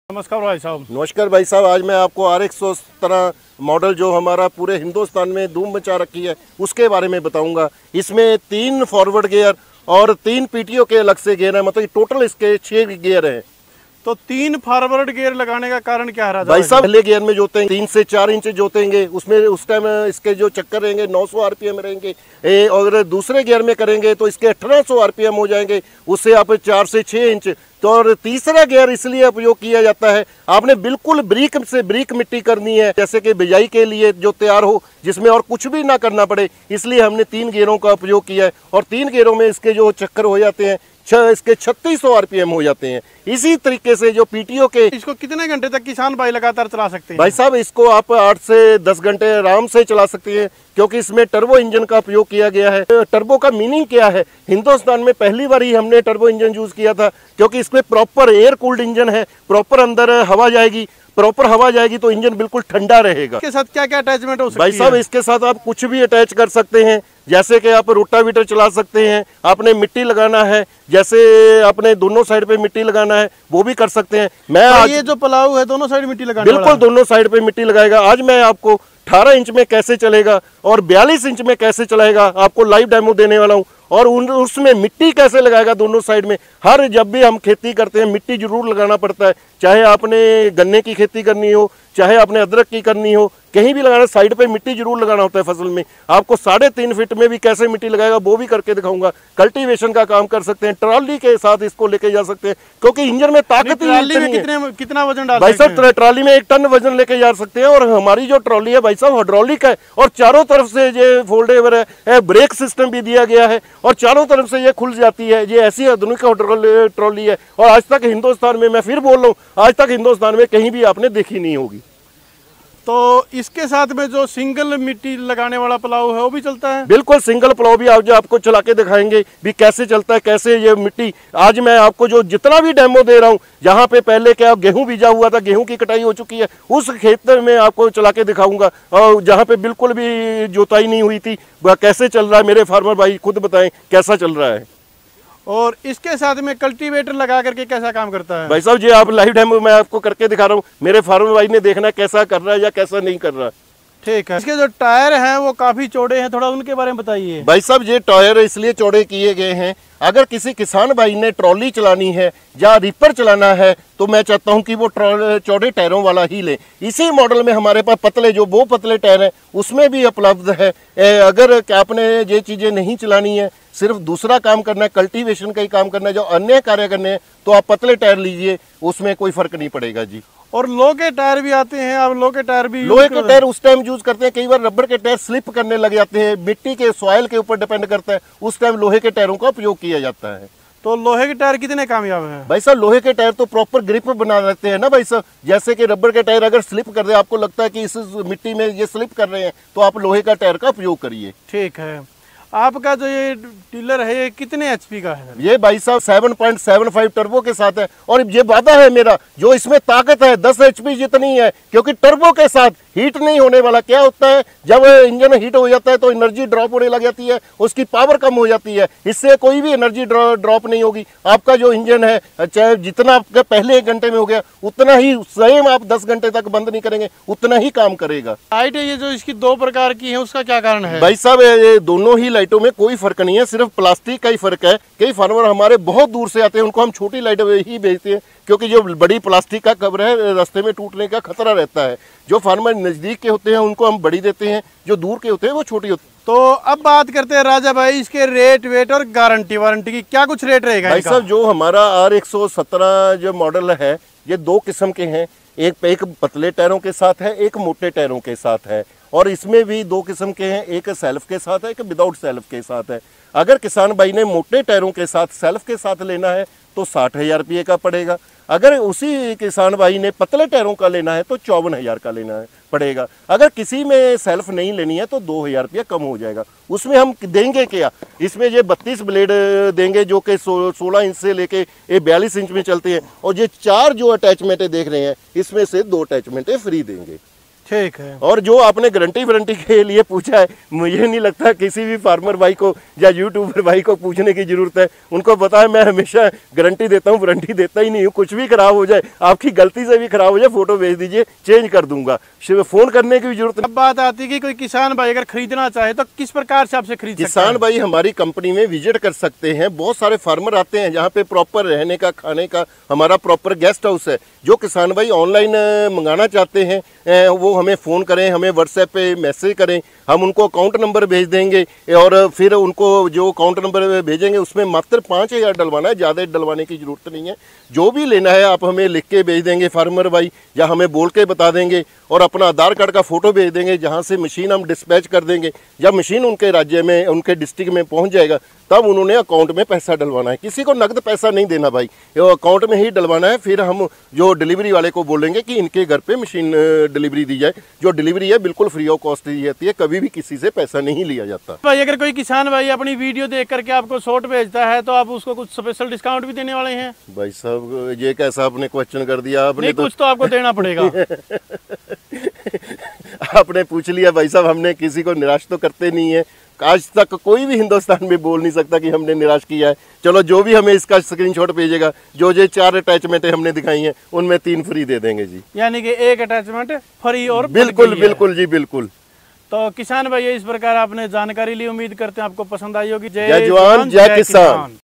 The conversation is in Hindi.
नमस्कार भाई साहब। नमस्कार भाई साहब। आज मैं आपको RX-117 मॉडल जो हमारा पूरे हिंदुस्तान में धूम मचा रखी है उसके बारे में बताऊंगा। इसमें 3 फॉरवर्ड गियर और 3 PTO के अलग से गियर है, मतलब टोटल इसके 6 गियर हैं। तो 3 फॉरवर्ड गियर लगाने का कारण क्या है भाई साहब? पहले गियर में जोतेंगे 3 से 4 इंच जोतेंगे, उसमें उस टाइम इसके जो चक्कर रहेंगे 900 RPM रहेंगे। और दूसरे गियर में करेंगे तो इसके 1800 RPM हो जाएंगे, उससे आप 4 से 6 इंच। तो और तीसरा गियर इसलिए उपयोग किया जाता है, आपने बिल्कुल ब्रीक से ब्रीक मिट्टी करनी है, जैसे कि बिजाई के लिए जो तैयार हो, जिसमें और कुछ भी ना करना पड़े, इसलिए हमने 3 गियरों का उपयोग किया है। और 3 गियरों में इसके जो चक्कर हो जाते हैं इसके 3600 RPM हो जाते हैं। इसी तरीके से जो PTO के, इसको कितने घंटे तक किसान भाई लगातार चला सकते हैं? भाई साहब इसको आप 8 से 10 घंटे आराम से चला सकते हैं, क्योंकि इसमें टर्बो इंजन का उपयोग किया गया है। टर्बो का मीनिंग क्या है? हिंदुस्तान में पहली बार ही हमने टर्बो इंजन यूज किया था, क्योंकि इसमें प्रॉपर एयर कूल्ड इंजन है, प्रॉपर अंदर हवा जाएगी, प्रॉपर हवा जाएगी तो इंजन बिल्कुल ठंडा रहेगा। इसके साथ क्या क्या अटैचमेंट हो सकती है? भाई साहब इसके साथ आप कुछ भी अटैच कर सकते हैं, जैसे कि आप रोटावीटर चला सकते हैं, आपने मिट्टी लगाना है, जैसे आपने दोनों साइड पे मिट्टी लगाना है वो भी कर सकते हैं। मैं तो आज ये जो पलाऊ है दोनों साइड मिट्टी लगाने बिल्कुल दोनों साइड पे मिट्टी लगाएगा। आज मैं आपको 18 इंच में कैसे चलेगा और 42 इंच में कैसे चलाएगा आपको लाइव डेमो देने वाला हूं। और उसमें मिट्टी कैसे लगाएगा दोनों साइड में। हर जब भी हम खेती करते हैं मिट्टी जरूर लगाना पड़ता है, चाहे आपने गन्ने की खेती करनी हो, चाहे आपने अदरक की करनी हो, कहीं भी लगाना साइड पे मिट्टी जरूर लगाना होता है फसल में। आपको 3.5 फीट में भी कैसे मिट्टी लगाएगा वो भी करके दिखाऊंगा। कल्टीवेशन का काम कर सकते हैं, ट्रॉली के साथ इसको लेके जा सकते हैं, क्योंकि इंजन में ताकत कितना वजन डाल भाई साहब ट्रॉली में 1 टन वजन लेके जा सकते हैं। और हमारी जो ट्रॉली है भाई साहब हाइड्रोलिक है, और चारों तरफ से ये फोल्डेबल है, ब्रेक सिस्टम भी दिया गया है, और चारों तरफ से ये खुल जाती है। ये ऐसी आधुनिक ट्रॉली है, और आज तक हिंदुस्तान में, मैं फिर बोल रहा हूँ, आज तक हिंदुस्तान में कहीं भी आपने देखी नहीं होगी। तो इसके साथ में जो सिंगल मिट्टी लगाने वाला पलाऊ है वो भी चलता है? बिल्कुल सिंगल पलाऊ भी जो आपको चला के दिखाएंगे भी कैसे चलता है, कैसे ये मिट्टी। आज मैं आपको जो जितना भी डेमो दे रहा हूँ, जहाँ पे पहले क्या गेहूं बीजा हुआ था, गेहूं की कटाई हो चुकी है, उस खेत में आपको चला के दिखाऊंगा। और जहाँ पे बिल्कुल भी जोताई नहीं हुई थी वह कैसे चल रहा है, मेरे फार्मर भाई खुद बताएं कैसा चल रहा है। और इसके साथ में कल्टीवेटर लगा करके कैसा काम करता है? भाई साहब जी आप लाइव डेमो मैं आपको करके दिखा रहा हूँ, मेरे फार्मर भाई ने देखना कैसा कर रहा है या कैसा नहीं कर रहा है। ठीक है। इसके जो टायर हैं वो काफी चौड़े हैं, थोड़ा उनके बारे में बताइए। भाई साहब ये टायर इसलिए चौड़े किए गए हैं, अगर किसी किसान भाई ने ट्रॉली चलानी है या रिपर चलाना है तो मैं चाहता हूं कि वो चौड़े टायरों वाला ही ले। इसी मॉडल में हमारे पास पतले जो वो पतले टायर हैं उसमें भी उपलब्ध है। अगर आपने ये चीजें नहीं चलानी है, सिर्फ दूसरा काम करना है, कल्टीवेशन का ही काम करना है, जो अन्य कार्य करने हैं, तो आप पतले टायर लीजिए, उसमें कोई फर्क नहीं पड़ेगा जी। और लोहे के टायर भी आते हैं, आप लोहे के टायर भी लोहे के टायर उस टाइम यूज करते हैं, कई बार रबर के टायर स्लिप करने लग जाते हैं, मिट्टी के सॉइल के ऊपर डिपेंड करता है, उस टाइम लोहे के टायरों का उपयोग किया जाता है। तो लोहे के टायर कितने कामयाब हैं? भाई साहब लोहे के टायर तो प्रॉपर ग्रिप बना देते हैं ना भाई साहब। जैसे कि रबर के टायर अगर स्लिप कर दे, आपको लगता है कि इस मिट्टी में ये स्लिप कर रहे हैं, तो आप लोहे का टायर का उपयोग करिए। ठीक है। आपका जो ये टिलर है ये कितने HP का है? ये भाई साहब 7.75 टर्बो के साथ है, और ये वादा है मेरा, जो इसमें ताकत है 10 HP जितनी है, क्योंकि टर्बो के साथ हीट नहीं होने वाला। क्या होता है जब इंजन हीट हो जाता है तो एनर्जी ड्रॉप होने लग जाती है, उसकी पावर कम हो जाती है, इससे कोई भी एनर्जी ड्रॉप नहीं होगी। आपका जो इंजन है चाहे जितना आपका पहले 1 घंटे में हो गया उतना ही सेम आप 10 घंटे तक बंद नहीं करेंगे, उतना ही काम करेगा। लाइट ये जो इसकी 2 प्रकार की है उसका क्या कारण है? भाई साहब ये दोनों ही लाइटों में कोई फर्क नहीं है, सिर्फ प्लास्टिक का ही फर्क है। कई फार्मर हमारे बहुत दूर से आते हैं, उनको हम छोटी लाइट ही भेजते हैं, क्योंकि जो बड़ी प्लास्टिक का कवर है रास्ते में टूटने का खतरा रहता है। जो फार्मर नजदीक के होते हैं उनको हम बड़ी देते हैं, जो दूर के होते हैं वो छोटी होती है। तो अब बात करते हैं राजा भाई इसके रेट वेट और गारंटी वारंटी की, क्या कुछ रेट रहेगा? भाई साहब जो हमारा RX-117 जो मॉडल है ये 2 किस्म के हैं, एक पतले टायरों के साथ है, एक मोटे टायरों के साथ है। और इसमें भी 2 किस्म के हैं, एक सेल्फ के साथ है, एक विदाउट सेल्फ के साथ है। अगर किसान भाई ने मोटे टायरों के साथ सेल्फ के साथ लेना है तो 60,000 रुपये का पड़ेगा। अगर उसी किसान भाई ने पतले टायरों का लेना है तो 54,000 का लेना पड़ेगा। अगर किसी में सेल्फ नहीं लेनी है तो 2,000 रुपया कम हो जाएगा। उसमें हम देंगे क्या, इसमें ये 32 ब्लेड देंगे जो कि 16 इंच से लेके 42 इंच में चलते हैं, और ये 4 जो अटैचमेंटें देख रहे हैं इसमें से 2 अटैचमेंटें फ्री देंगे। ठीक है। और जो आपने गारंटी वारंटी के लिए पूछा है, मुझे नहीं लगता किसी भी फार्मर भाई को या यूट्यूबर भाई को पूछने की जरूरत है। उनको पता है मैं हमेशा गारंटी देता हूँ, वारंटी देता ही नहीं हूँ। कुछ भी खराब हो जाए, आपकी गलती से भी खराब हो जाए, फोटो भेज दीजिए, चेंज कर दूंगा, फोन करने की भी जरूरत नहीं। अब बात आती है कि कोई किसान भाई अगर खरीदना चाहे तो किस प्रकार से आपसे खरीद सकता है? किसान भाई हमारी कंपनी में विजिट कर सकते हैं। बहुत सारे फार्मर आते हैं जहाँ पे प्रॉपर रहने का, खाने का हमारा प्रॉपर गेस्ट हाउस है। जो किसान भाई ऑनलाइन मंगाना चाहते हैं वो हमें फ़ोन करें, हमें व्हाट्सएप पे मैसेज करें, हम उनको अकाउंट नंबर भेज देंगे और फिर उनको जो अकाउंट नंबर भेजेंगे उसमें मात्र 5,000 डलवाना है, ज़्यादा डलवाने की ज़रूरत नहीं है। जो भी लेना है आप हमें लिख के भेज देंगे फार्मर भाई, या हमें बोल के बता देंगे और अपना आधार कार्ड का फ़ोटो भेज देंगे, जहाँ से मशीन हम डिस्पैच कर देंगे। जब मशीन उनके राज्य में, उनके डिस्ट्रिक्ट में पहुँच जाएगा तब उन्होंने अकाउंट में पैसा डलवाना है। किसी को नकद पैसा नहीं देना भाई, वो अकाउंट में ही डलवाना है। फिर हम जो डिलीवरी वाले को बोलेंगे कि इनके घर पे मशीन डिलीवरी दी जाए। जो डिलीवरी है बिल्कुल फ्री ऑफ कॉस्ट दी जाती है, कभी भी किसी से पैसा नहीं लिया जाता। भाई अगर कोई किसान भाई अपनी वीडियो देख करके आपको शॉर्ट भेजता है तो आप उसको कुछ स्पेशल डिस्काउंट भी देने वाले हैं? भाई साहब ये कैसा आपने क्वेश्चन कर दिया आपने? कुछ तो आपको देना पड़ेगा। आपने पूछ लिया भाई साहब, हमने किसी को निराश तो करते नहीं है। आज तक कोई भी हिंदुस्तान में बोल नहीं सकता कि हमने निराश किया है। चलो जो भी हमें इसका स्क्रीनशॉट भेजेगा, जो 4 अटैचमेंट हमने दिखाई हैं उनमें 3 फ्री दे देंगे जी। यानी कि 1 अटैचमेंट फ्री और बिल्कुल बिल्कुल जी बिल्कुल। तो किसान भाई इस प्रकार आपने जानकारी ली, उम्मीद करते हैं आपको पसंद आई होगी। जय जवान जय किसान।